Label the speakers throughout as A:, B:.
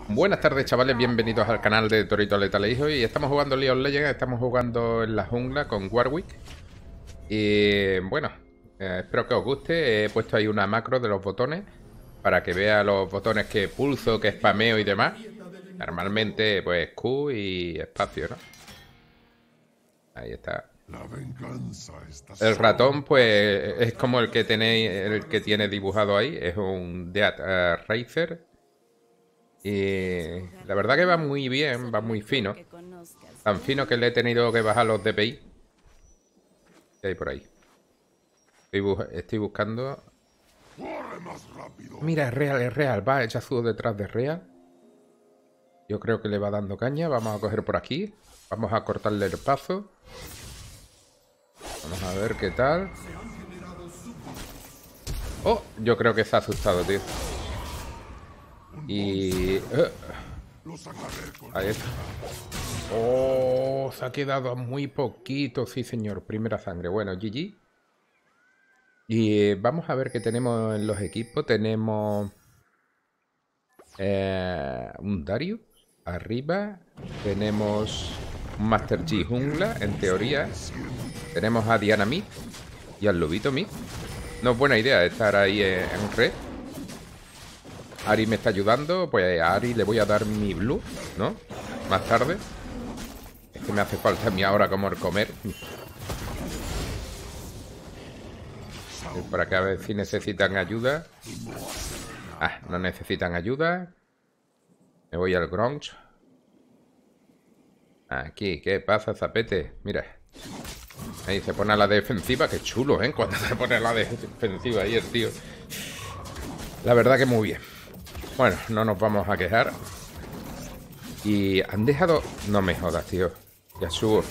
A: Buenas tardes, chavales, bienvenidos al canal de Torito Letalejo. Y estamos jugando League of Legends, estamos jugando en la jungla con Warwick. Y bueno, espero que os guste. He puesto ahí una macro de los botones para que vea los botones que pulso, que spameo y demás. Normalmente pues Q y espacio, ¿no? Ahí está. El ratón pues es como el que tenéis, el que tiene dibujado ahí. Es un Death Racer. Y la verdad que va muy bien, va muy fino. Tan fino que le he tenido que bajar los DPI. ¿Qué hay por ahí? Estoy buscando. Mira, es real, es real. Va, echa Yasuo detrás de real. Yo creo que le va dando caña. Vamos a coger por aquí. Vamos a cortarle el paso. Vamos a ver qué tal. Oh, yo creo que se ha asustado, tío. Y... ahí está. Oh, se ha quedado a muy poquito. Sí, señor. Primera sangre. Bueno, GG. Y vamos a ver qué tenemos en los equipos. Tenemos un Darius arriba. Tenemos un Master Yi jungla, en teoría. Tenemos a Diana mid y al Lobito mid. No es buena idea estar ahí en red. Ari me está ayudando. Pues a Ari le voy a dar mi blue, ¿no? Más tarde. Es que me hace falta a mí ahora como el comer. Para que a ver si necesitan ayuda. Ah, no necesitan ayuda. Me voy al Grunge. Aquí, ¿qué pasa, Zapete? Mira. Ahí se pone a la defensiva. Qué chulo, ¿eh? Cuando se pone a la defensiva ahí el tío. La verdad que muy bien. Bueno, no nos vamos a quejar. Y han dejado... No me jodas, tío. Ya subo.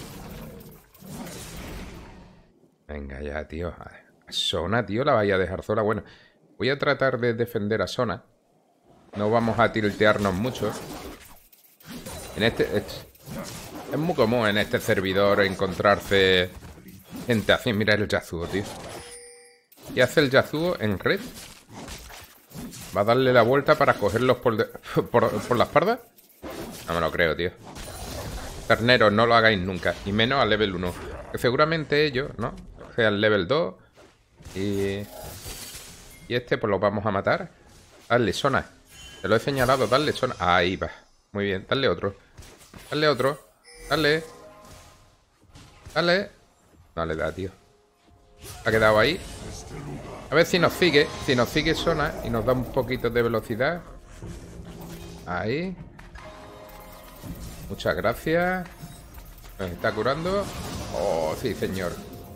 A: Venga ya, tío. A Sona, tío, la vaya a dejar sola. Bueno, voy a tratar de defender a Sona. No vamos a tiltearnos mucho. En es muy común en este servidor encontrarse gente así. Mira el Yasuo, tío. ¿Qué hace el Yasuo en red? ¿Va a darle la vuelta para cogerlos por la espalda? No me lo creo, tío. Terneros, no lo hagáis nunca. Y menos a level 1. Que seguramente ellos, ¿no? Sea el level 2. Y este pues lo vamos a matar. Dale, Sona. Te lo he señalado, dale, Sona. Ahí va. Muy bien, dale otro. Dale otro. Dale. Dale. No le da, tío. Ha quedado ahí. A ver si nos sigue. Si nos sigue Sona y nos da un poquito de velocidad. Ahí. Muchas gracias. Nos está curando. Oh, sí, señor.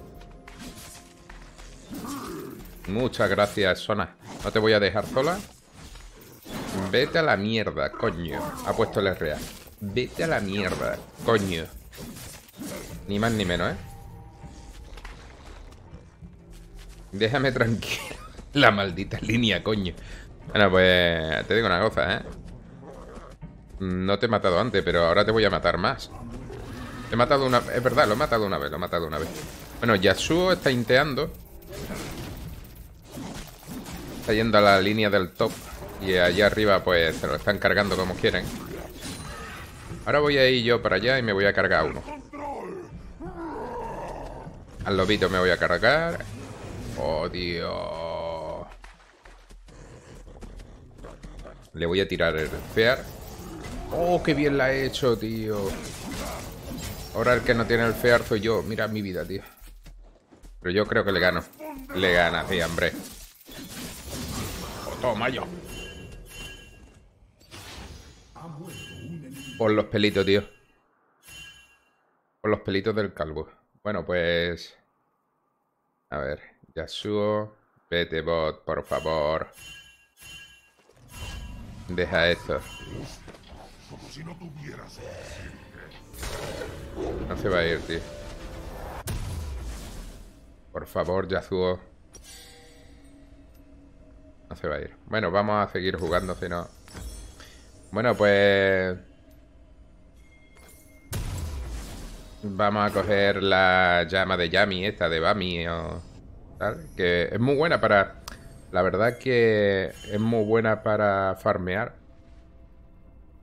A: Muchas gracias, Sona. No te voy a dejar sola. Vete a la mierda, coño. Ha puesto el RA. Vete a la mierda, coño. Ni más ni menos, ¿eh? Déjame tranquilo. La maldita línea, coño. Bueno, pues te digo una cosa, ¿eh? No te he matado antes, pero ahora te voy a matar más. Te he matado una... Es verdad, lo he matado una vez, lo he matado una vez. Bueno, Yasuo está inteando. Está yendo a la línea del top. Y allá arriba pues se lo están cargando como quieren. Ahora voy a ir yo para allá y me voy a cargar a uno. Al lobito me voy a cargar. Oh, Dios. Le voy a tirar el fear. Oh, qué bien la he hecho, tío. Ahora el que no tiene el fear soy yo. Mira mi vida, tío. Pero yo creo que le gano. Le gana, sí, hombre. Oh, toma yo. Por los pelitos, tío. Por los pelitos del calvo. Bueno, pues... A ver. Yasuo. Vete, bot, por favor. Deja esto. No se va a ir, tío. Por favor, Yasuo. No se va a ir. Bueno, vamos a seguir jugando, si no... Bueno, pues... Vamos a coger la llama de Yami, esta de Bami o tal, que es muy buena para... La verdad que es muy buena para farmear.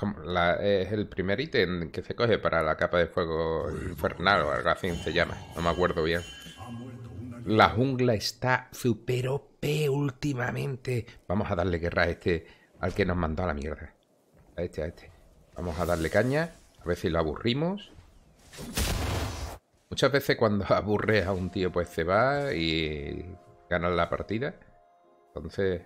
A: Es el primer ítem que se coge para la capa de fuego infernal o algo así se llama. No me acuerdo bien. La jungla está super OP últimamente. Vamos a darle guerra a este, al que nos mandó a la mierda. A este. Vamos a darle caña. A ver si lo aburrimos. Muchas veces cuando aburres a un tío pues se va y ganas la partida. Entonces...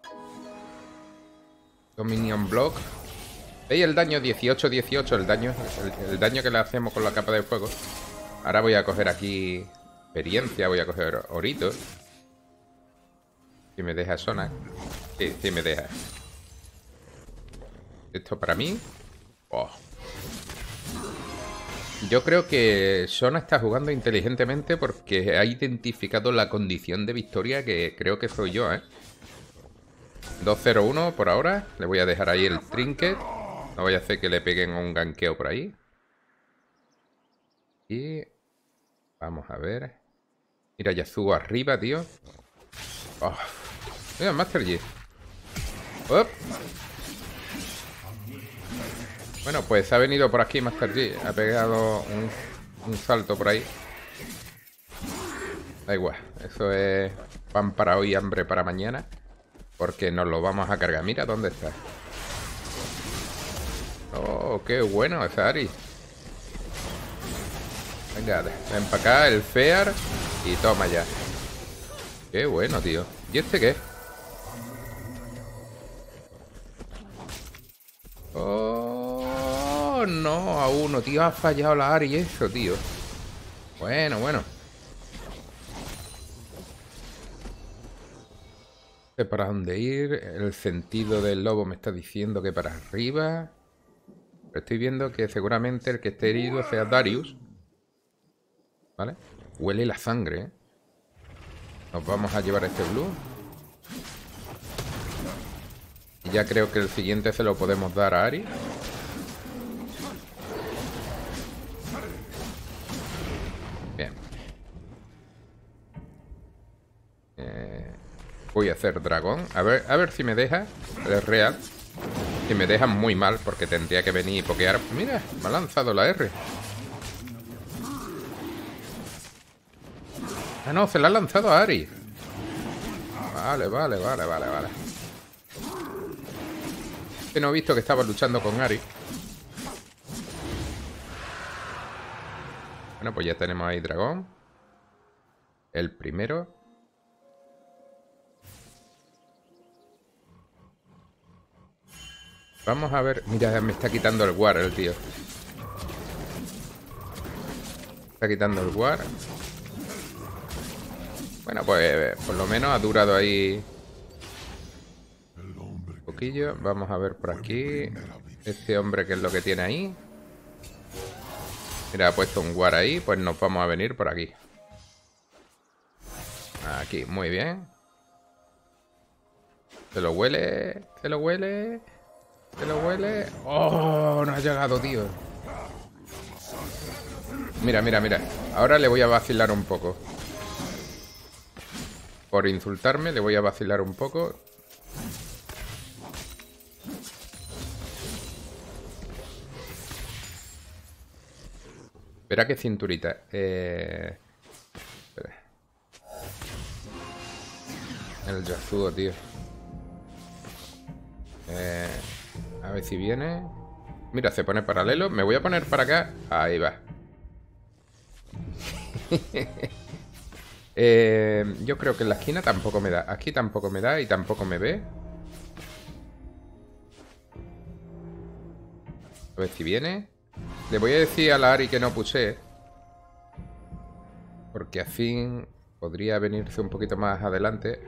A: Dominion Block. ¿Veis el daño? 18-18. El daño que le hacemos con la capa de fuego. Ahora voy a coger aquí experiencia. Voy a coger oritos. Si me deja Sona. Sí me deja. Esto para mí. Oh. Yo creo que Sona está jugando inteligentemente porque ha identificado la condición de victoria que creo que soy yo, 2-0-1 por ahora. Le voy a dejar ahí el trinket. No vaya a hacer que le peguen un ganqueo por ahí. Y... Vamos a ver. Mira, Yasuo arriba, tío. Oh. Mira, Master Yi. ¡Op! Bueno, pues ha venido por aquí Master Yi. Ha pegado un salto por ahí. Da igual. Eso es pan para hoy, hambre para mañana. Porque nos lo vamos a cargar. Mira dónde está. Oh, qué bueno esa Ari. Venga, ven para acá el Fear. Y toma ya. Qué bueno, tío. ¿Y este qué? Oh, no, a uno, tío. Ha fallado la Ari eso, tío. Bueno. ¿Para dónde ir? El sentido del lobo me está diciendo que para arriba. Pero estoy viendo que seguramente el que esté herido sea Darius. ¿Vale? Huele la sangre, ¿eh? Nos vamos a llevar este blue. Y ya creo que el siguiente se lo podemos dar a Ari. Bien. Voy a hacer dragón. A ver si me deja. Es real. Si me deja muy mal, porque tendría que venir y pokear. Mira, me ha lanzado la R. Ah, no, se la ha lanzado a Ari. Vale. Que no he visto que estaba luchando con Ari. Bueno, pues ya tenemos ahí dragón. El primero. Vamos a ver. Mira, me está quitando el war el tío. Está quitando el war. Bueno, pues por lo menos ha durado ahí un poquillo. Vamos a ver por aquí. Este hombre, ¿qué es lo que tiene ahí? Mira, ha puesto un war ahí. Pues nos vamos a venir por aquí. Aquí, muy bien. Se lo huele. Se lo huele. Se lo huele. ¡Oh! No ha llegado, tío. Mira. Ahora le voy a vacilar un poco. Por insultarme, le voy a vacilar un poco. Espera, qué cinturita. Espera. El Yasuo, tío. A ver si viene. Mira, se pone paralelo. Me voy a poner para acá. Ahí va. Yo creo que en la esquina tampoco me da. Aquí tampoco me da y tampoco me ve. A ver si viene. Le voy a decir a la Ari que no puse. Porque a fin podría venirse un poquito más adelante.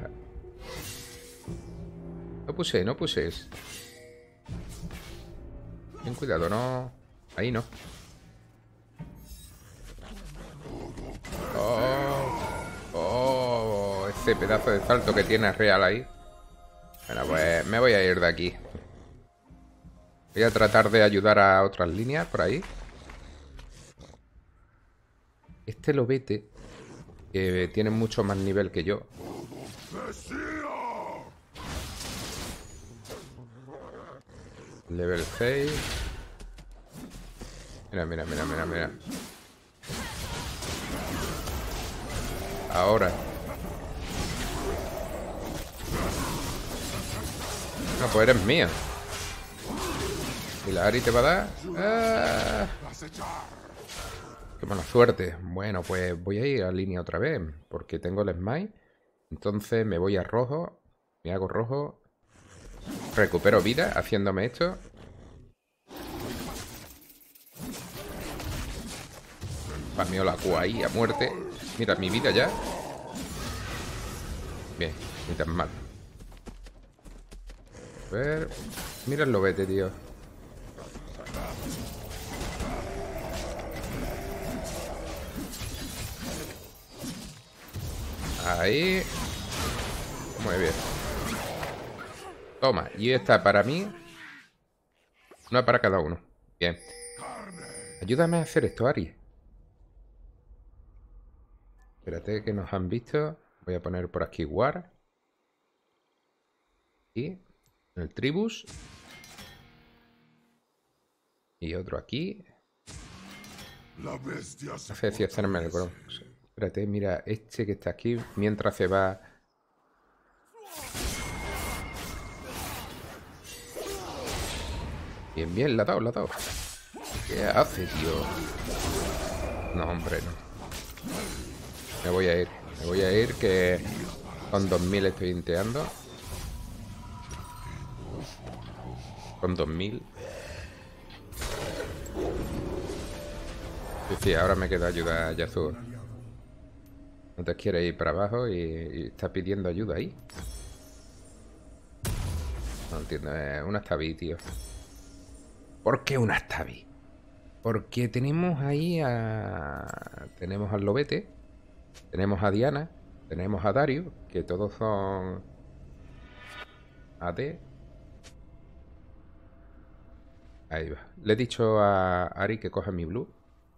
A: No puse. Ten cuidado, no. Ahí no. Oh, ese pedazo de salto que tiene real ahí. Bueno, pues me voy a ir de aquí. Voy a tratar de ayudar a otras líneas por ahí. Este lobete, que tiene mucho más nivel que yo. Level 6. Mira, mira, mira, mira, mira. Ahora. No, pues eres mío. ¿Y la Ari te va a dar? ¡Ah! ¡Qué mala suerte! Bueno, pues voy a ir a línea otra vez. Porque tengo el smite. Entonces me voy a rojo. Me hago rojo. Recupero vida haciéndome esto. Spameo la Q ahí a muerte. Mira, mi vida ya. Bien, ni tan mal. A ver. Mira el lobete, tío. Ahí. Muy bien. Toma, y esta para mí. Una para cada uno. Bien. Ayúdame a hacer esto, Ari. Espérate que nos han visto. Voy a poner por aquí War. Y el Tribus. Y otro aquí. No sé si hacerme el grom. Espérate, mira, este que está aquí. Mientras se va. Bien, bien, la ha dado, la ha dado. ¿Qué hace, tío? No, hombre, no. Me voy a ir. Me voy a ir que con 2000 estoy inteando. Con 2000. Sí, sí, ahora me queda ayuda a Yasuo. No te quiere ir para abajo y está pidiendo ayuda ahí. No entiendo. Una Stabby, tío. ¿Por qué una Stabby? Porque tenemos ahí a... Tenemos al Lobete. Tenemos a Diana. Tenemos a Darius. Que todos son... AD. Ahí va. Le he dicho a Ari que coja mi blue.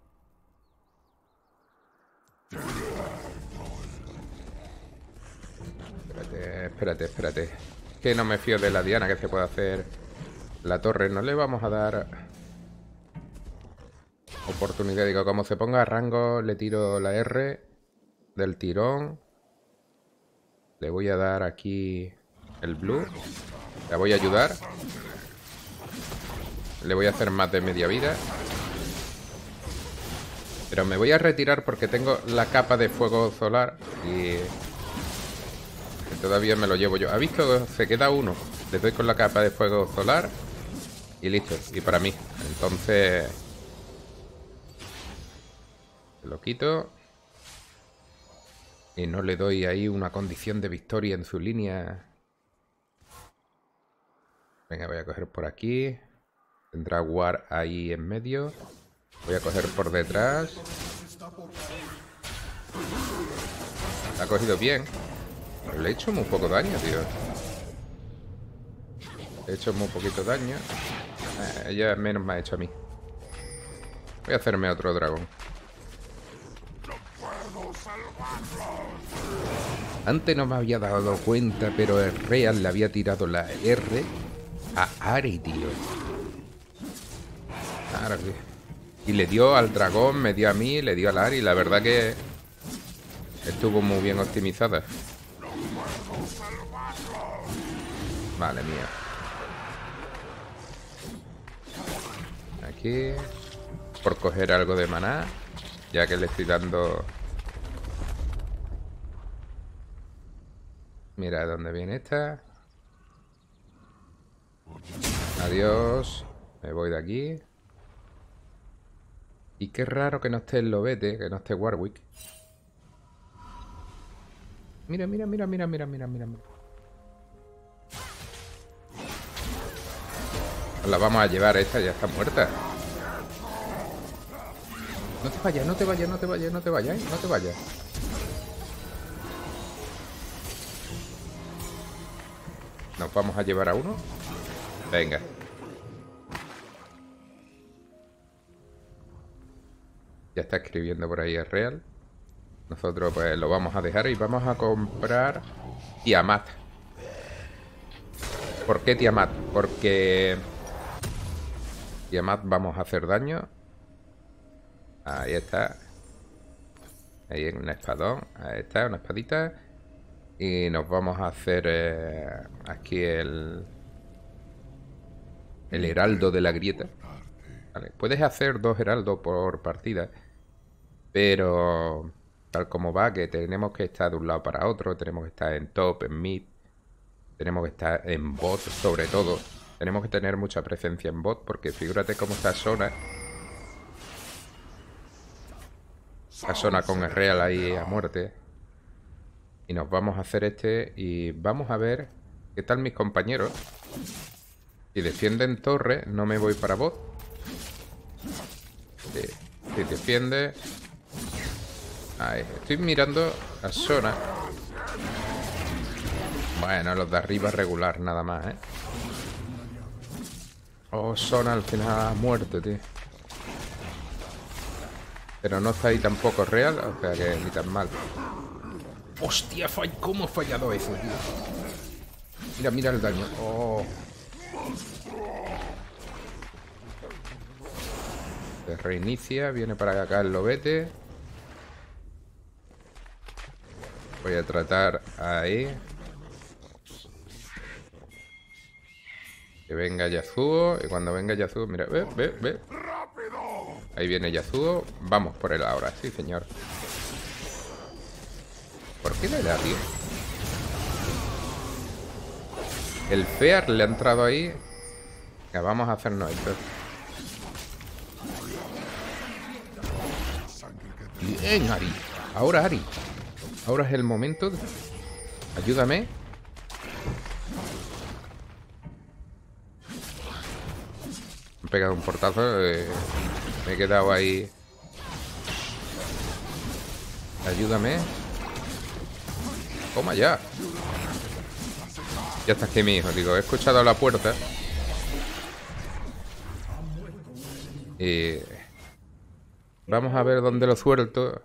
A: Espérate, espérate, espérate. Que no me fío de la Diana que se puede hacer la torre. No le vamos a dar oportunidad. Digo, como se ponga a rango, le tiro la R del tirón. Le voy a dar aquí el blue. La voy a ayudar. Le voy a hacer más de media vida. Pero me voy a retirar porque tengo la capa de fuego solar y todavía me lo llevo yo. ¿Ha visto? Se queda uno. Le doy con la capa de fuego solar y listo. Y para mí. Entonces lo quito. Y no le doy ahí una condición de victoria en su línea. Venga, voy a coger por aquí. Tendrá War ahí en medio. Voy a coger por detrás. La ha cogido bien. Pero le he hecho muy poco daño, tío. Le he hecho muy poquito daño. Ella menos me ha hecho a mí. Voy a hacerme otro dragón. Antes no me había dado cuenta, pero el Real le había tirado la R a Ari, tío. Ahora sí. Y le dio al dragón, me dio a mí, le dio al Ari. La verdad que estuvo muy bien optimizada. Vale, mía. Aquí. Por coger algo de maná. Ya que le estoy dando... Mira dónde viene esta. Adiós. Me voy de aquí. Y qué raro que no esté el Lobete, que no esté Warwick. Mira, mira, mira, mira, mira, mira, mira. La vamos a llevar, esta ya está muerta. No te vayas, no te vayas, no te vayas, no te vayas, no te vayas. Nos vamos a llevar a uno. Venga. Ya está escribiendo por ahí el Real. Nosotros pues lo vamos a dejar y vamos a comprar Tiamat. ¿Por qué Tiamat? Porque Y además vamos a hacer daño. Ahí está. Ahí en un espadón. Ahí está, una espadita. Y nos vamos a hacer aquí el heraldo de la grieta. Vale. Puedes hacer 2 heraldos por partida. Pero tal como va, que tenemos que estar de un lado para otro. Tenemos que estar en top, en mid. Tenemos que estar en bot sobre todo. Tenemos que tener mucha presencia en bot. Porque figúrate cómo está Sona. La Sona con el real ahí a muerte. Y nos vamos a hacer este. Y vamos a ver qué tal mis compañeros. Si defienden torre, no me voy para bot. Si defiende... Ahí, estoy mirando a Sona. Bueno, los de arriba regular, nada más, ¿eh? Oh, Sona al final ha muerto, tío. Pero no está ahí tampoco real, o sea que ni tan mal. Hostia, ¿cómo ha fallado eso, tío? Mira, mira el daño. Oh. Se reinicia, viene para acá el lobete. Voy a tratar ahí. Que venga Yasuo. Y cuando venga Yasuo, mira, ve. Ahí viene Yasuo. Vamos por él ahora, sí, señor. ¿Por qué le da, tío? El Fear le ha entrado ahí. Ya, vamos a hacernos esto. Bien, Ari. Ahora, Ari. Ahora es el momento. Ayúdame. Me he pegado un portazo. Me he quedado ahí. Ayúdame. Toma ya. Ya está aquí mi hijo. Digo, he escuchado la puerta. Y... vamos a ver dónde lo suelto.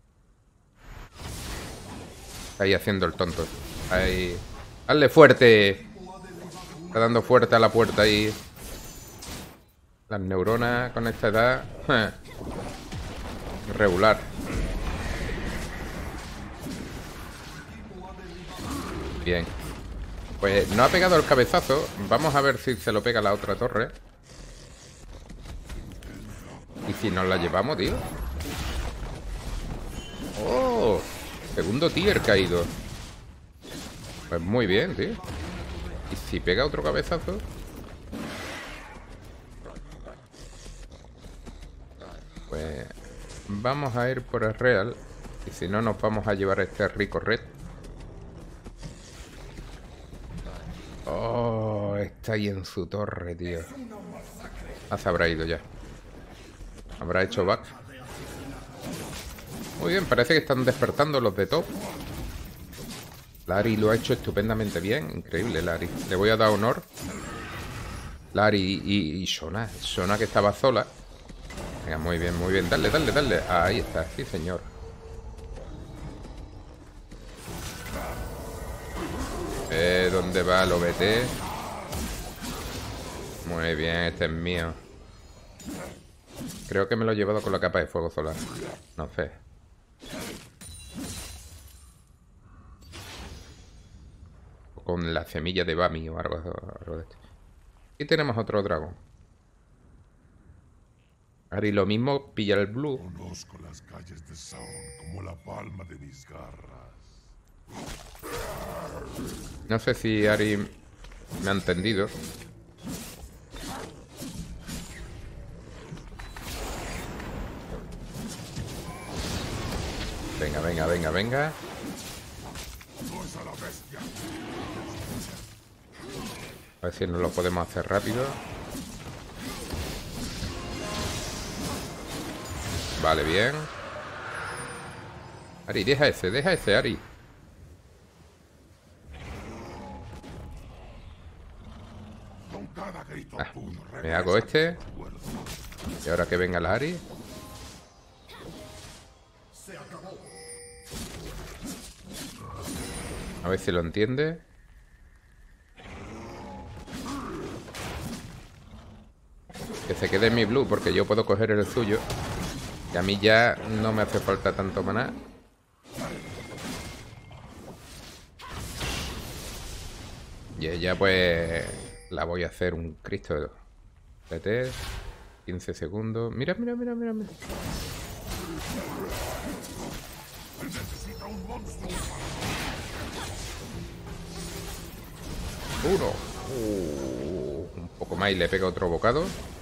A: Ahí haciendo el tonto. Ahí. ¡Hazle fuerte! Está dando fuerte a la puerta ahí. Las neuronas con esta edad. Regular. Bien. Pues no ha pegado el cabezazo. Vamos a ver si se lo pega la otra torre. ¿Y si nos la llevamos, tío? ¡Oh! Segundo tier caído. Pues muy bien, tío. ¿Y si pega otro cabezazo? Pues vamos a ir por el real. Y si no, nos vamos a llevar este rico red. Oh, está ahí en su torre, tío. Ah, se habrá ido ya. Habrá hecho back. Muy bien, parece que están despertando los de top. Larry lo ha hecho estupendamente bien. Increíble, Larry. Le voy a dar honor. Larry y Sona. Sona que estaba sola. Venga, muy bien, muy bien. Dale, dale, dale. Ahí está, sí, señor. ¿Dónde va el OBT? Muy bien, este es mío. Creo que me lo he llevado con la capa de fuego solar. No sé. O con la semilla de Bami o algo de esto. Y tenemos otro dragón. Ari, lo mismo, pilla el blue.
B: Conozco las calles de Saon como la palma de mis garras.
A: No sé si Ari me ha entendido. Venga, venga, venga, venga. A ver si nos lo podemos hacer rápido. Vale, bien. Ari, deja ese, Ari. Ah, me hago este. Y ahora que venga la Ari. A ver si lo entiende. Que se quede mi blue, porque yo puedo coger el suyo. Y a mí ya no me hace falta tanto maná. Y ella pues la voy a hacer un Cristo. Espérate, 15 segundos. Mira, mira, mira, mira, mira. Uno. Un poco más y le pega otro bocado.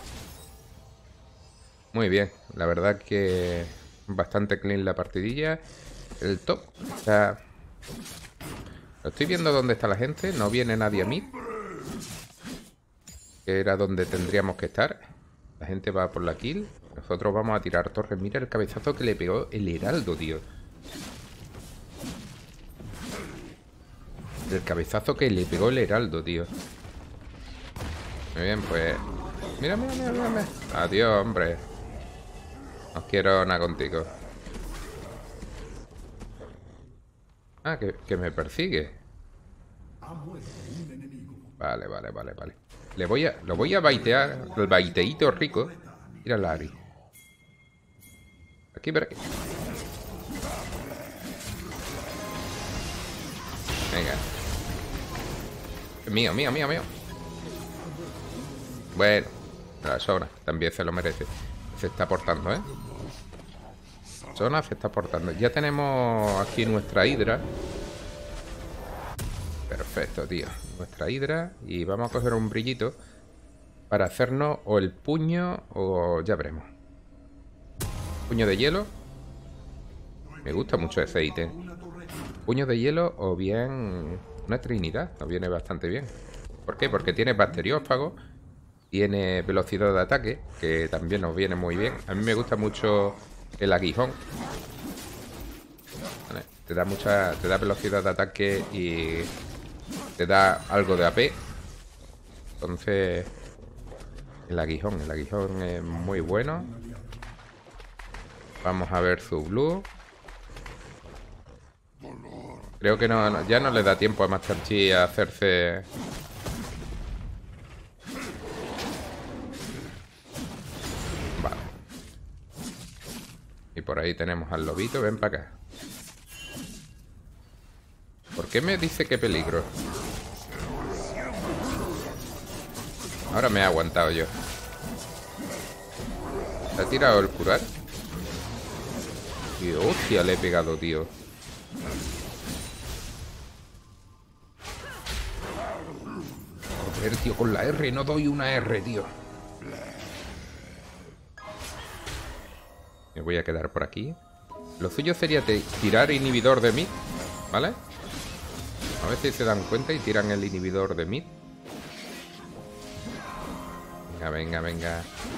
A: Muy bien, la verdad que bastante clean la partidilla. El top, o sea, lo estoy viendo dónde está la gente. No viene nadie a mí, que era donde tendríamos que estar. La gente va por la kill. Nosotros vamos a tirar torres. Mira el cabezazo que le pegó el heraldo, tío. El cabezazo que le pegó el heraldo, tío. Muy bien, pues... Mira, mira, mira, mira, mira. Adiós, hombre. No quiero nada contigo. Ah, que me persigue. Vale, vale, vale, vale. Lo voy a baitear. El baiteíto rico. Mira la Ari. Aquí, por aquí. Venga. Mío, mío, mío, mío. Bueno, la Sona también se lo merece. Se está portando, ¿eh? Sona se está portando. Ya tenemos aquí nuestra hidra. Perfecto, tío. Nuestra hidra. Y vamos a coger un brillito para hacernos o el puño o ya veremos. Puño de hielo. Me gusta mucho ese ítem. Puño de hielo o bien una trinidad. Nos viene bastante bien. ¿Por qué? Porque tiene bacteriófago. Tiene velocidad de ataque, que también nos viene muy bien. A mí me gusta mucho el aguijón. Vale, te da velocidad de ataque y te da algo de AP. Entonces, el aguijón es muy bueno. Vamos a ver su blue. Creo que ya no le da tiempo a Master Chi a hacerse... Vale. Y por ahí tenemos al lobito. Ven para acá. ¿Por qué me dice que peligro? Ahora me he aguantado yo. ¿Se ha tirado el curar? Y hostia, le he pegado, tío. Joder, tío, con la R. No doy una R, tío. Me voy a quedar por aquí. Lo suyo sería tirar inhibidor de mid, ¿vale? A ver si se dan cuenta y tiran el inhibidor de mid. Venga, venga, venga.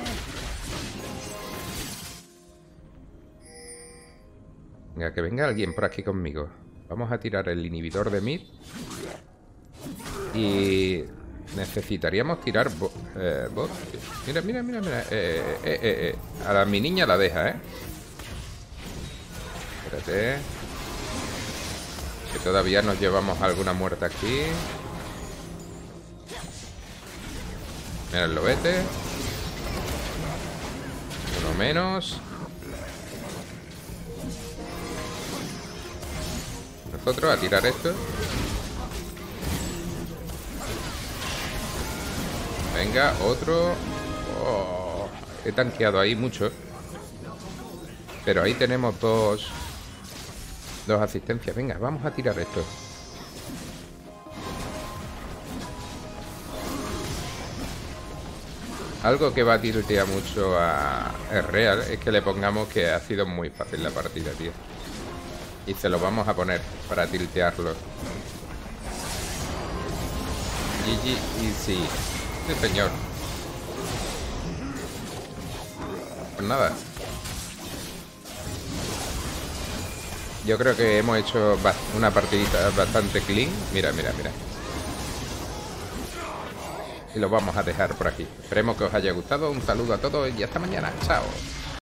A: Venga, que venga alguien por aquí conmigo. Vamos a tirar el inhibidor de mid. Y necesitaríamos tirar bot. Mira, mira, mira, mira. A mi niña la deja, ¿eh? Espérate. Que todavía nos llevamos alguna muerta aquí. Mira el lobete. Uno menos. Nosotros a tirar esto. Venga, otro. Oh, he tanqueado ahí mucho. Pero ahí tenemos dos asistencias. Venga, vamos a tirar esto. Algo que va a tiltear mucho a real es que le pongamos que ha sido muy fácil la partida, tío. Y se lo vamos a poner para tiltearlo. GG easy. Sí, señor. Pues nada. Yo creo que hemos hecho una partidita bastante clean. Mira, mira, mira. Y lo vamos a dejar por aquí. Esperemos que os haya gustado. Un saludo a todos y hasta mañana. Chao.